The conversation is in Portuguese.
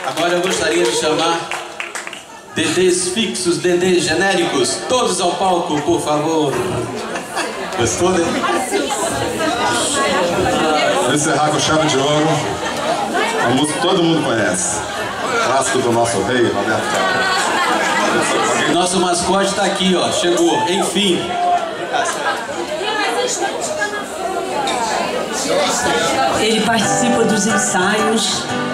Agora eu gostaria de chamar DDs fixos, DDs genéricos, todos ao palco, por favor. Gostou, né? Vou encerrar com chave de ouro. A música que todo mundo conhece. Clássico do nosso rei, Roberto Carlos. Nosso mascote tá aqui, ó. Chegou, enfim. Ele participa dos ensaios.